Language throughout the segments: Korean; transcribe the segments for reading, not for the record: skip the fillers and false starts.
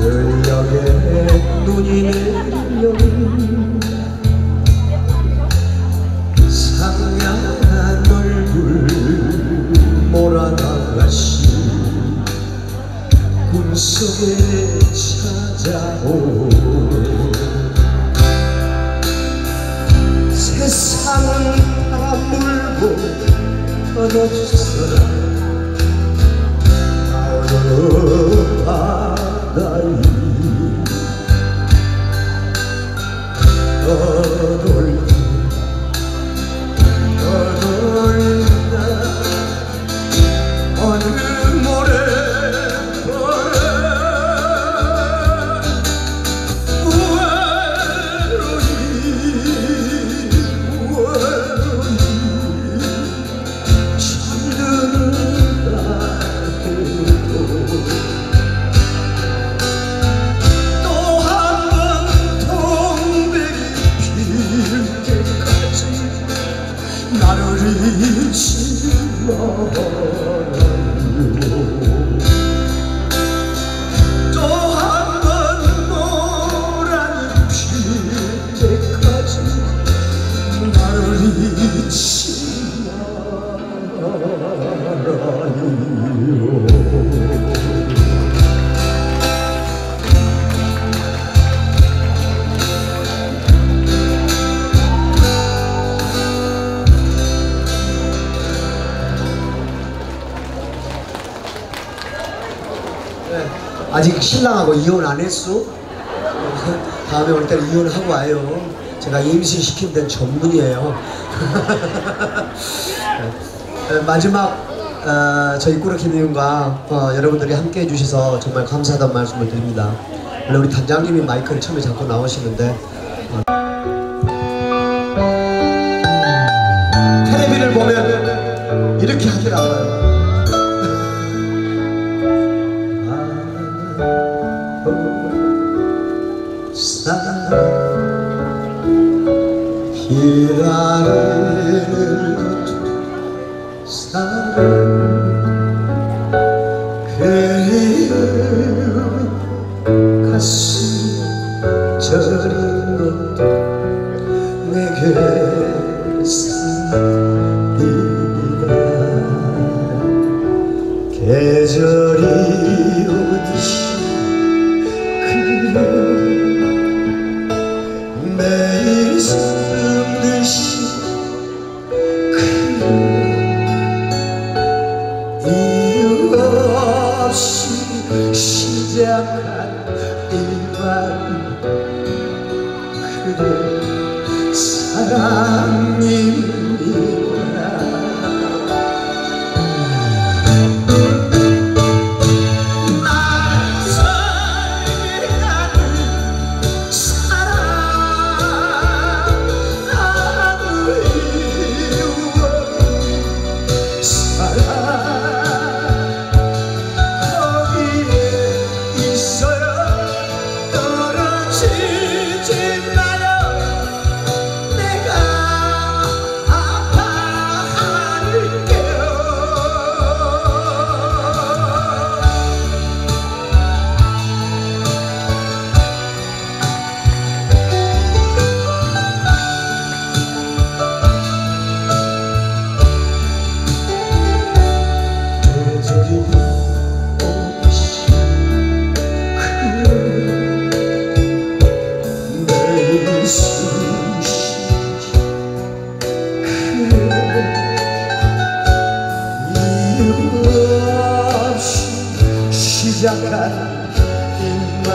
전력에 눈이 내리면 상냥한 얼굴 몰아나가시 꿈속에 찾아오 세상은 다 물고 떠나주서라 어느 바다에 떠돌다 어느 모래벌에 외로이 잠드는 날에도 또 한 번 동백이 필 때까지 나를 잊지 말아요. 또 한 번 노란이 필 때까지 나를 잊지 말아요. 아직 신랑하고 이혼 안 했어? 다음에 올 때는 이혼하고 와요. 제가 임신시키는 데는 전문이에요. 마지막 저희 꾸러기님과 여러분들이 함께 해주셔서 정말 감사하다는 말씀을 드립니다. 원래 우리 단장님이 마이크를 처음에 잡고 나오시는데 텔레비를 보면 이렇게 하더라고요. 기다리는 사랑 그리움 가슴 저린 것도 내게 사랑이다. 계절이 오듯이 매일 숨듯이 이유 없이 시작한 일만 그대 사랑입니다. 시작한 일만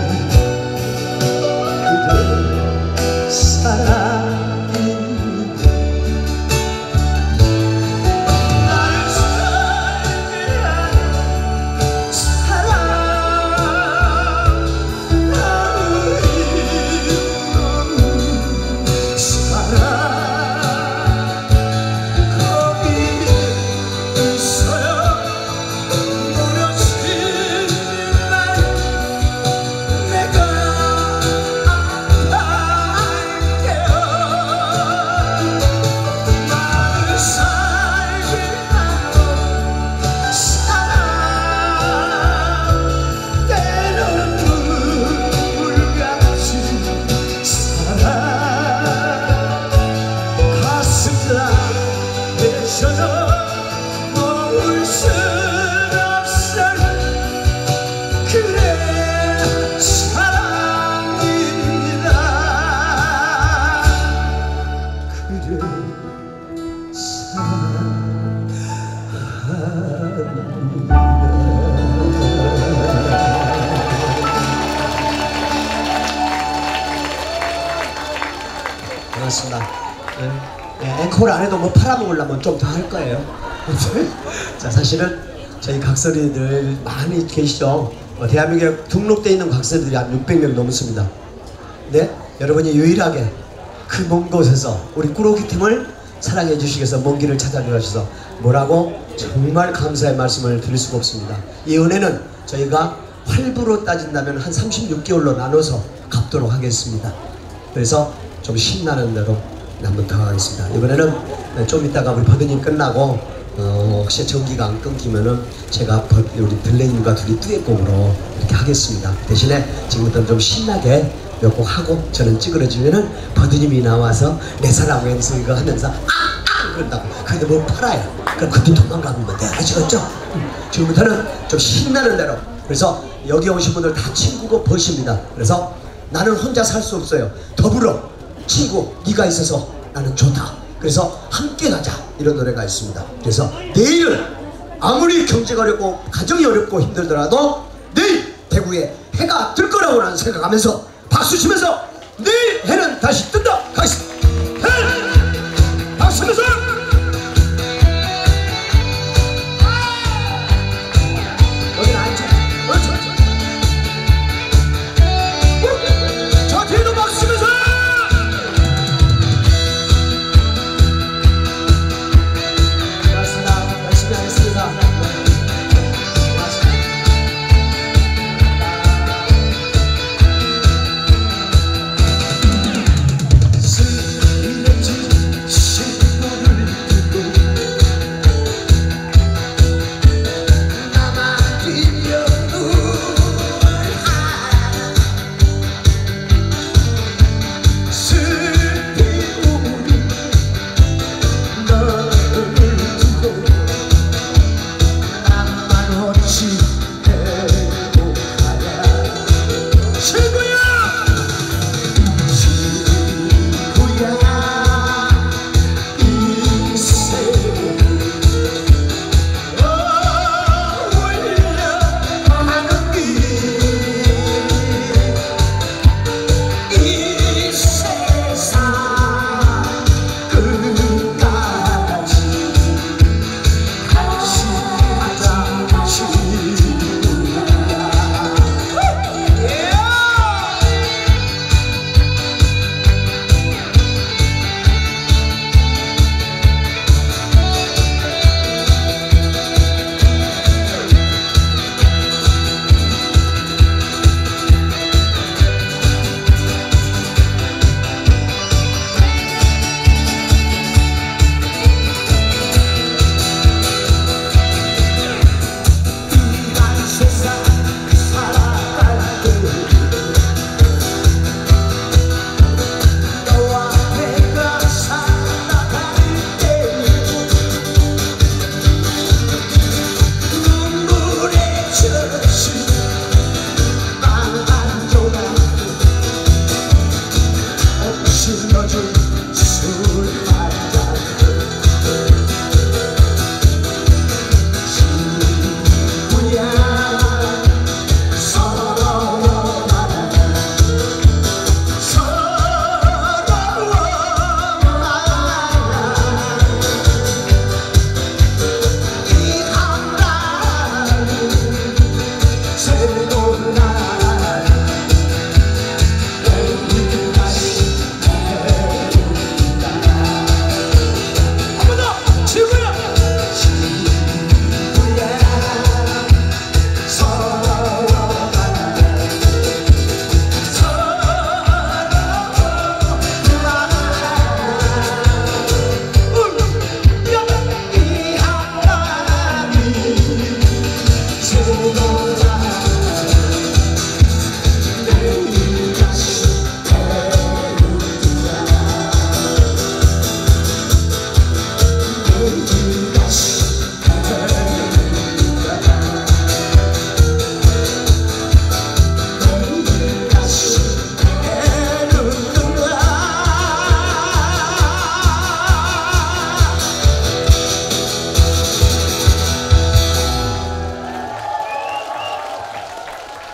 그대 사랑입니다. 나를 사랑하는 사랑 나를 이루는 사랑 거기에 있어요. 그래 사랑입니다. 그래 반갑습니다. 네. 네, 앵콜 안 해도 뭐 팔아먹으려면 좀 더 할 거예요. 자, 사실은 저희 각설이들 많이 계시죠. 대한민국에 등록되어 있는 각설이들이 한 600명 넘습니다. 네, 여러분이 유일하게 그 먼 곳에서 우리 꾸러기 팀을 사랑해 주시기 위해서 먼 길을 찾아주셔서 뭐라고 정말 감사의 말씀을 드릴 수가 없습니다. 이 은혜는 저희가 활부로 따진다면 한 36개월로 나눠서 갚도록 하겠습니다. 그래서 좀 신나는 대로 한번 더 하겠습니다. 이번에는 좀 이따가 우리 버드님 끝나고 혹시 전기가 안 끊기면은 제가 우리 들레인과 둘이 듀엣곡으로 이렇게 하겠습니다. 대신에 지금부터는 좀 신나게 몇 곡 하고 저는 찌그러지면은 버드님이 나와서 내 사랑 왼손 이거 하면서 아 그런다고. 근데 뭐 팔아요. 그럼 그때 도망가면 돼. 아시겠죠? 지금부터는 좀 신나는 대로. 그래서 여기 오신 분들 다 친구고 벗입니다. 그래서 나는 혼자 살 수 없어요. 더불어 친구 네가 있어서 나는 좋다. 그래서 함께 가자 이런 노래가 있습니다. 그래서 내일은 아무리 경제가 어렵고 가정이 어렵고 힘들더라도 내일 대구에 해가 뜰 거라고 나는 생각하면서 박수 치면서 내일 해는 다시 뜬다 가겠습니다. 해! 박수 치면서 여기는 앉아. 저 뒤에도 박수 치면서 열심히 하겠습니다. 스며진 신호를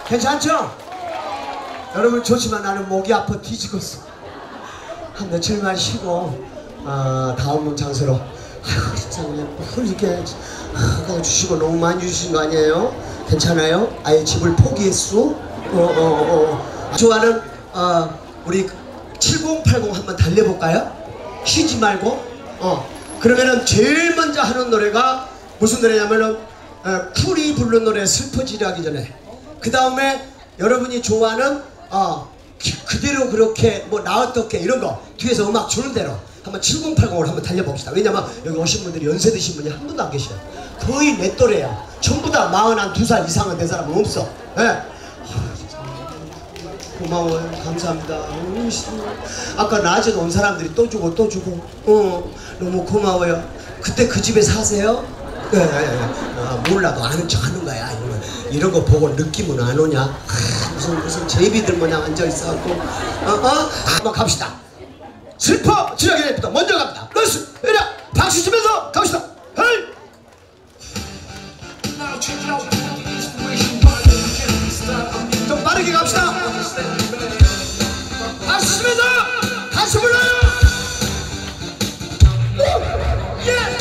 괜찮죠? 여러분 좋지만 나는 목이 아파 뒤지겠어. 한 며칠만 쉬고 다음 장소로. 아이고 진짜 그냥 이렇게 주시고 너무 많이 주신 거 아니에요? 괜찮아요? 아예 집을 포기했어? 좋아하는 우리 7080 한번 달려볼까요? 쉬지 말고. 그러면은 제일 먼저 하는 노래가 무슨 노래냐면은 쿨이 부른 노래 슬퍼지려 하기 전에. 그 다음에 여러분이 좋아하는 그대로 그렇게 뭐 나 어떻게 이런 거 뒤에서 음악 주는 대로 한번 7080을 한번 달려봅시다. 왜냐면 여기 오신 분들이 연세 드신 분이 한 분도 안 계셔요. 거의 내 또래야. 전부 다 42살 이상은 된 사람은 없어. 네. 고마워요. 감사합니다. 아까 낮에도 온 사람들이 또 주고 또 주고 너무 고마워요. 그때 그 집에 사세요? 네. 몰라도 아는 척 하는 거야. 이런 거 보고 느낌은 안 오냐? 무슨 제비들 모양 앉아있어갖고 한번 갑시다. 슬퍼 지나기부터 먼저 갑니다. 럴스 이리 박수 치면서 갑시다. 헤이! 좀 빠르게 갑시다. 박수 치면서 같이 불러요. 예!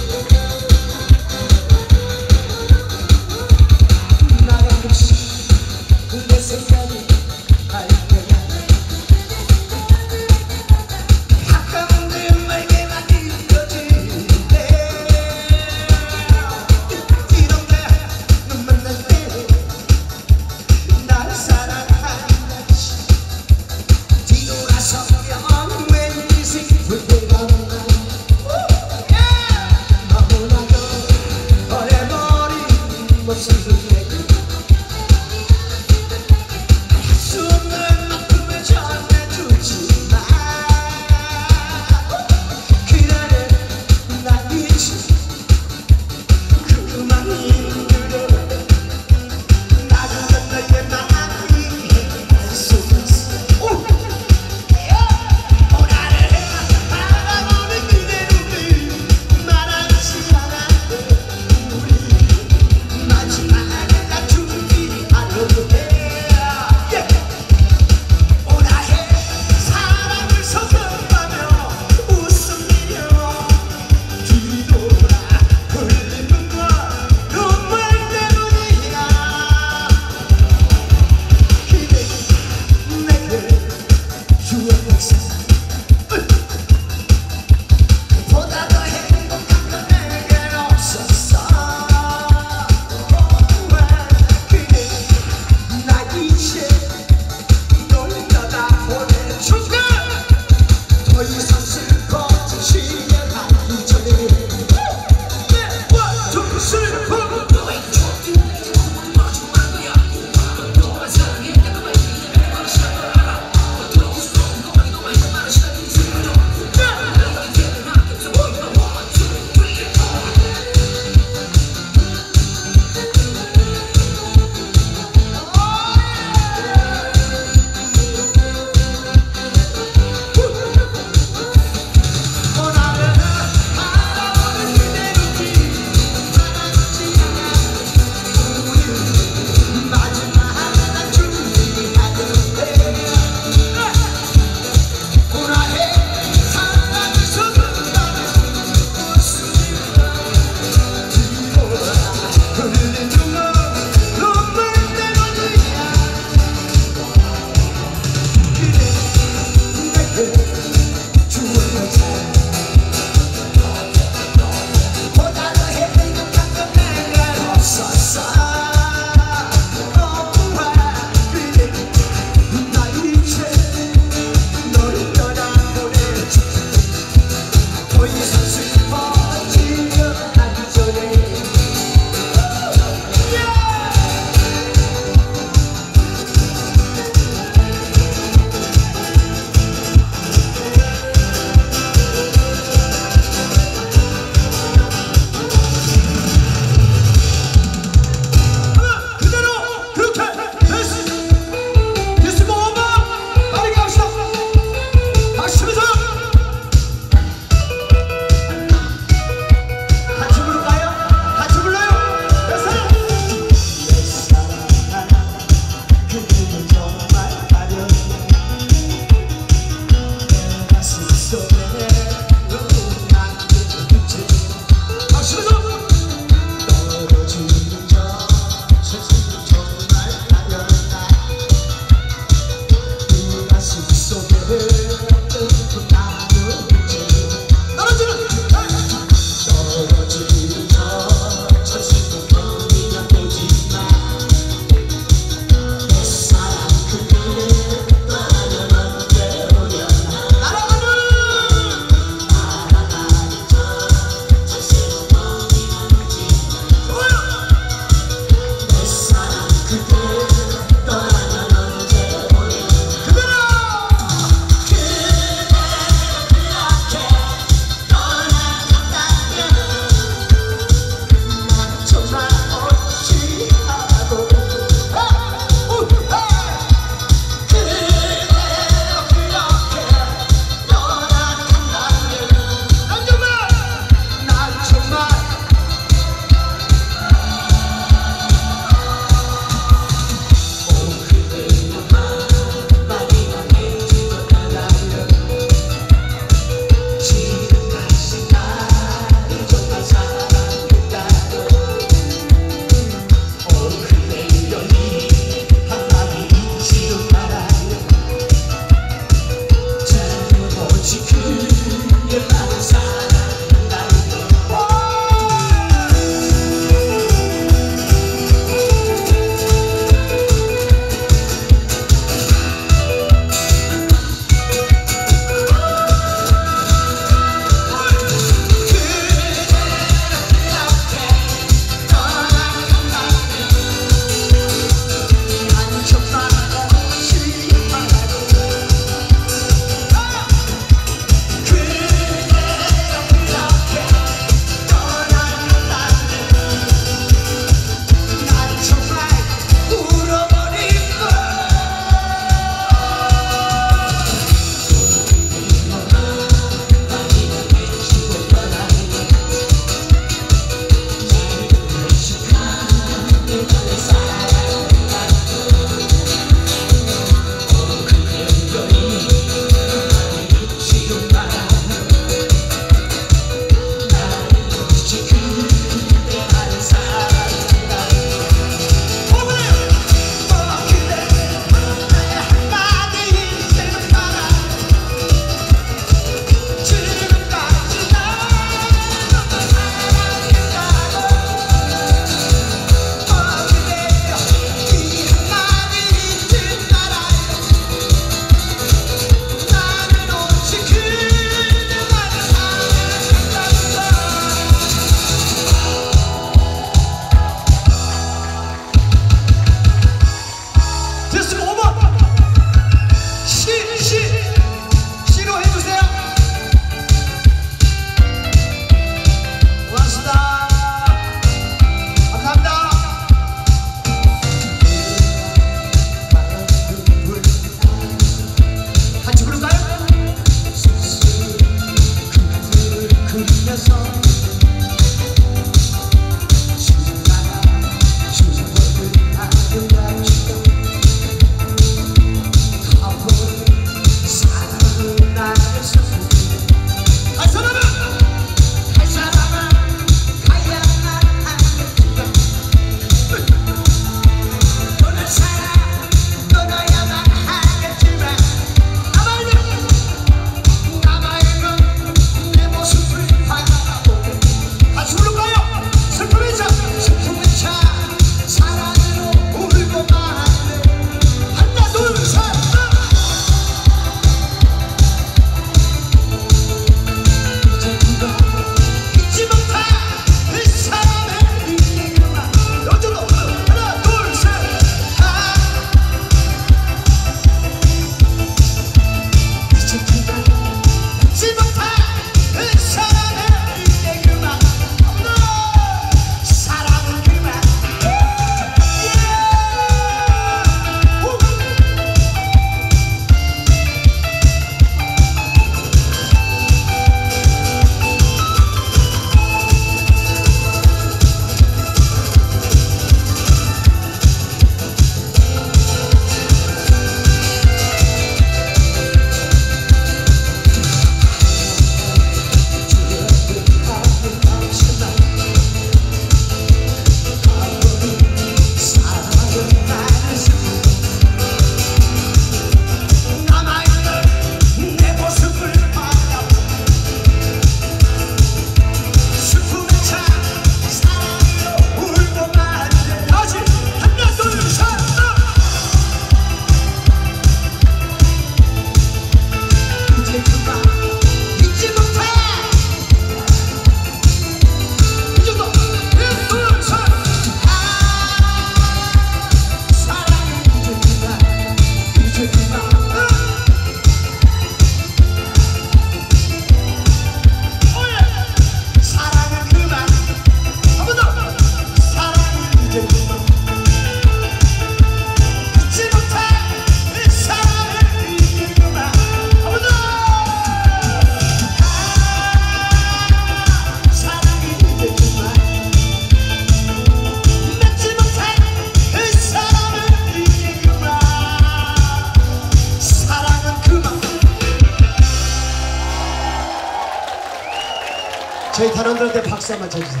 저희 단원들한테 박수 한번 쳐주세요.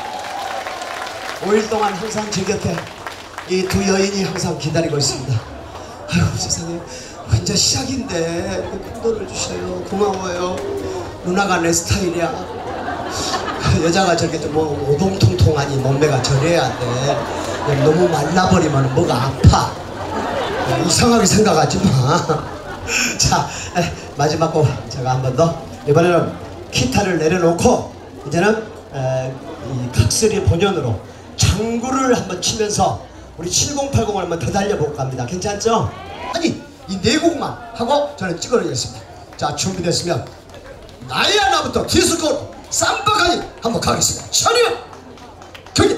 5일 동안 항상 제 곁에 이 두 여인이 항상 기다리고 있습니다. 아유 세상에 혼자 시작인데 큰 돈을 주셔요. 고마워요. 누나가 내 스타일이야. 여자가 저렇게 좀 뭐 오동통통하니 몸매가 저래야 돼. 너무 말라버리면 뭐가 아파. 이상하게 생각하지 마. 자 마지막 곡 제가 한 번 더 이번에는 기타를 내려놓고 이제는 이 각설이 본연으로 장구를 한번 치면서 우리 7080을 한번 더 달려볼까 합니다. 괜찮죠? 아니 이 네 곡만 하고 저는 찍어내겠습니다. 자 준비됐으면 나의 하나부터 디스코 삼바까지 한번 가겠습니다. 천이요 경기.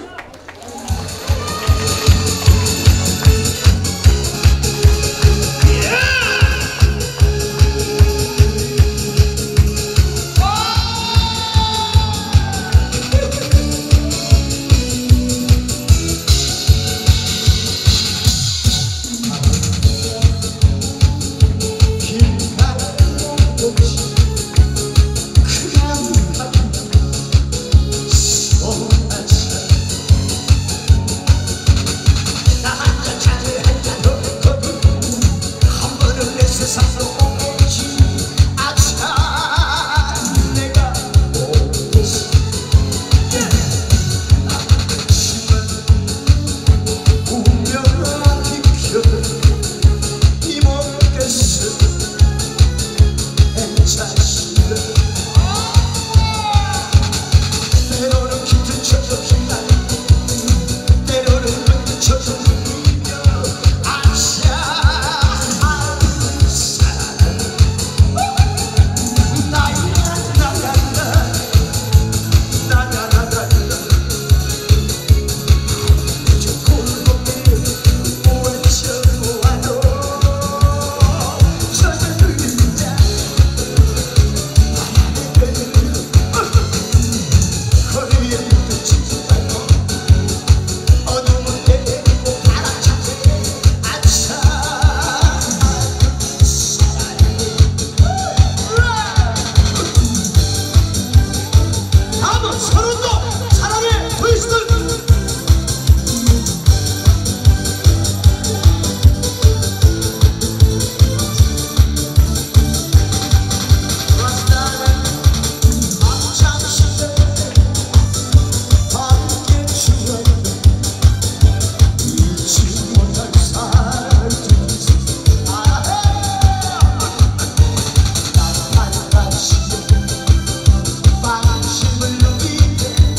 Oh 서른도 사랑의 불신 방심을 누리게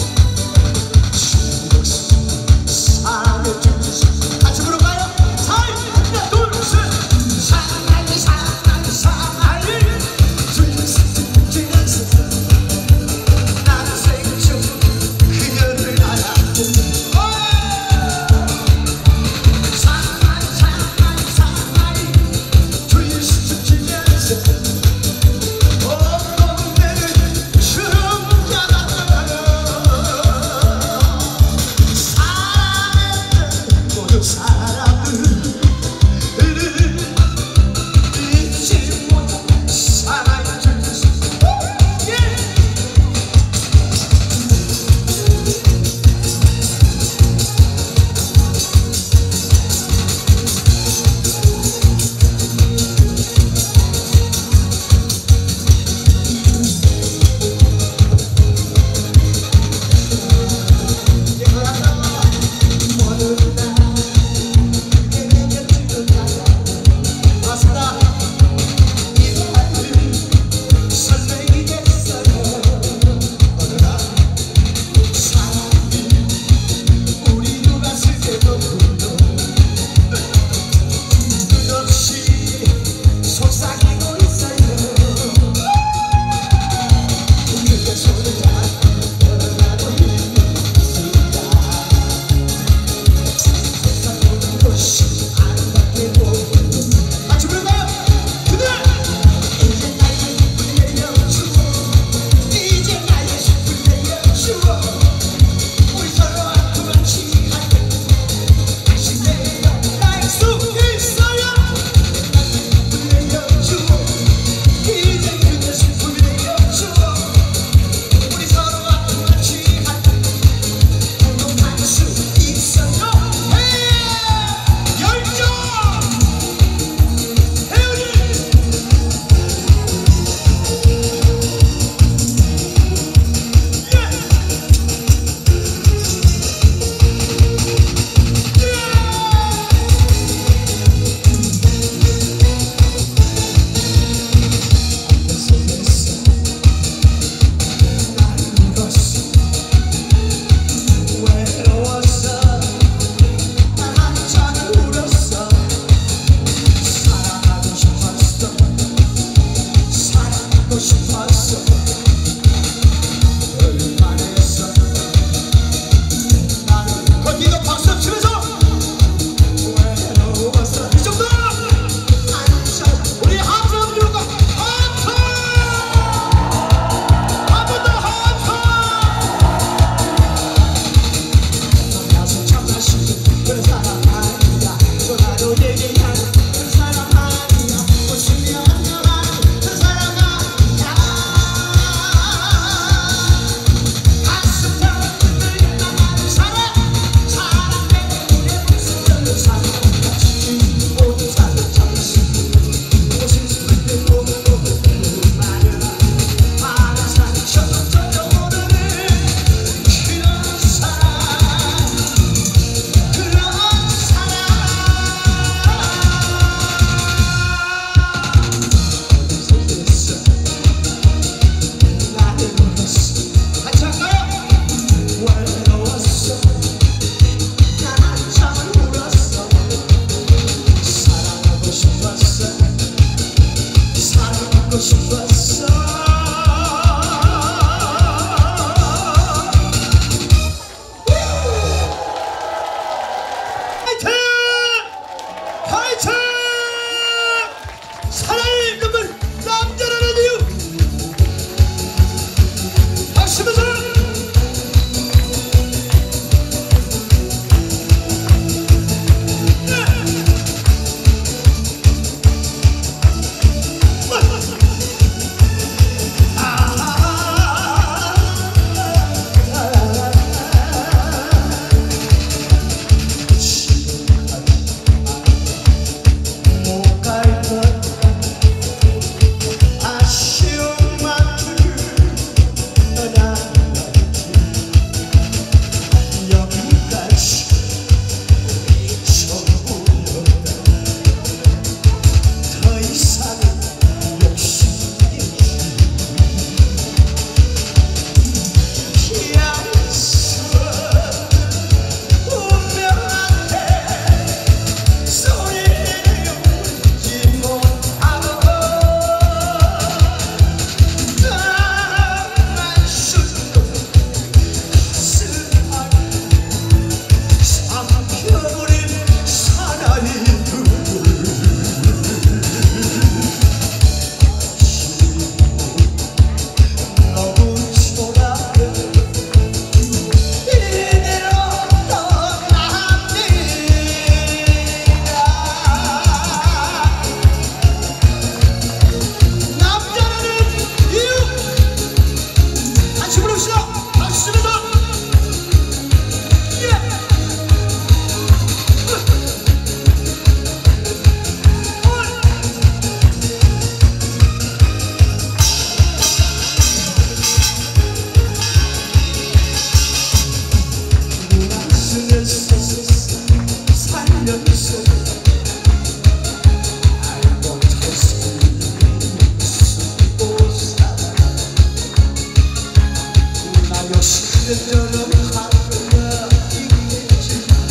역시 이런저런 하루가 있겠지만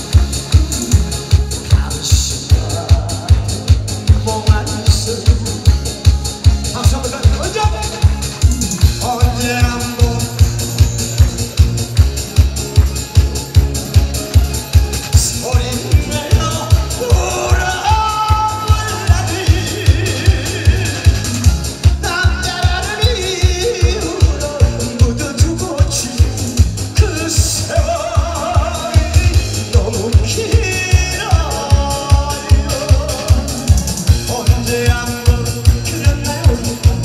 당신과 멍한 있어. 박수 한번 더. 언제 한번 소리내어 울어올라니 남자라는 이유로 묻어두고 지는 그 세월이 너무 길어요. 언제 한번 그렸나요?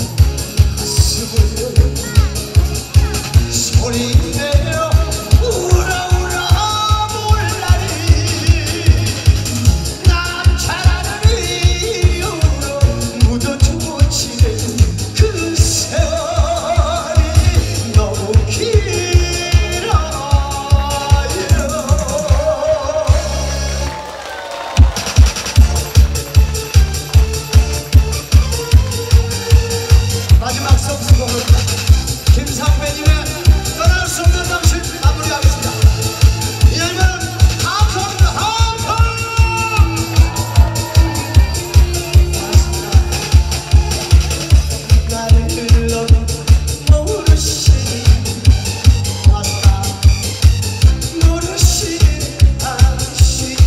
가슴을 소리내어 마지막 성수곡은 김상배님의 떠날 수 없는 당신 마무리하겠습니다. 이 열매는 함성입니다. 함성! 나를 불러 모르시니 왔다 모르시는 당신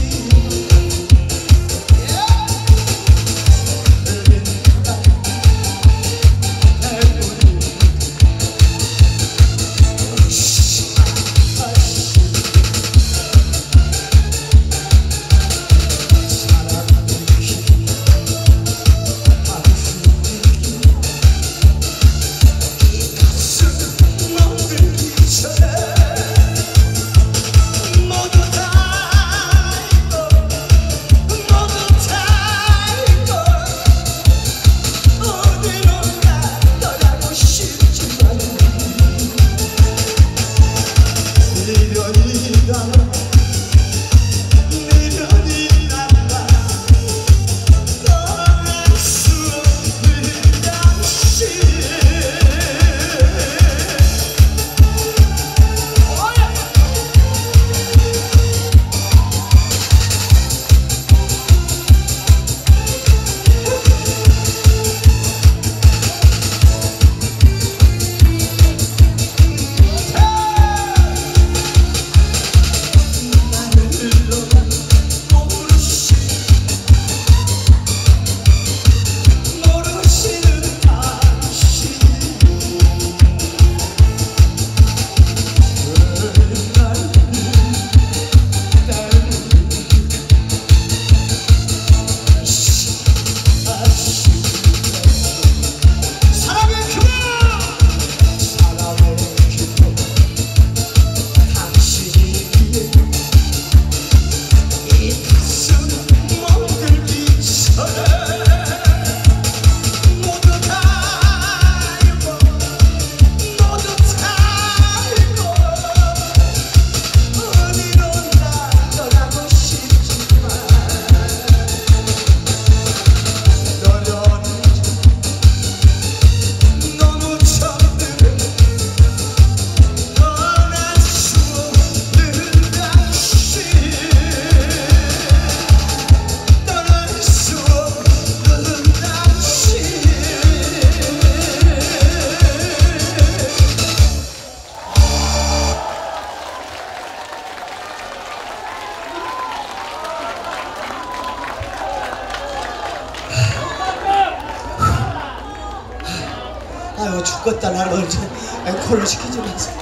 아유 죽겠다. 나를 언제 앵콜을 시키지 마세요.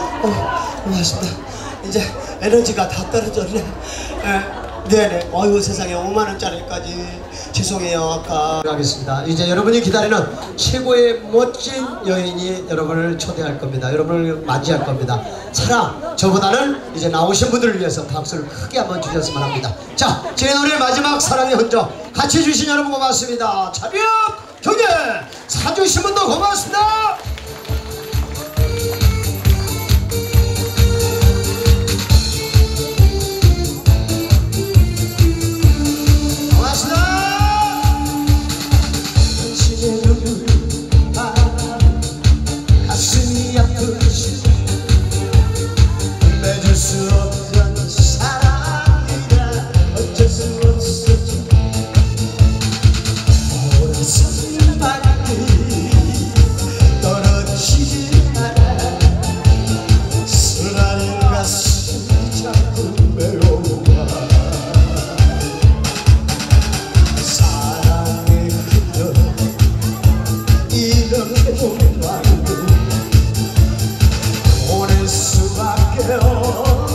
고맙습니다. 이제 에너지가 다 떨어졌네. 네네. 아유 세상에 5만원짜리까지 죄송해요. 아까 하겠습니다. 이제 여러분이 기다리는 최고의 멋진 여인이 여러분을 초대할 겁니다. 여러분을 맞이할 겁니다. 사랑, 저보다는 이제 나오신 분들을 위해서 박수를 크게 한번 주셨으면 합니다. 자, 제 노래 마지막 사랑의 흔적 같이 해주신 여러분 고맙습니다. 차렷 경례 사주신 분도 고맙습니다. 가슴이 아프시 주세요.